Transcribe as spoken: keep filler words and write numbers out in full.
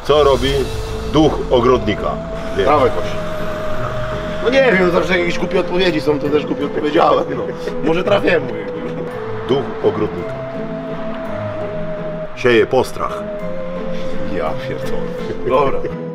Co robi duch ogrodnika? Trawę kosi. No nie wiem, zawsze jakieś głupie odpowiedzi są, to też głupie odpowiedziałem. No. Może trafię, mówię. Duch ogrodnika. Sieje postrach. Ja pierdolę. Dobra.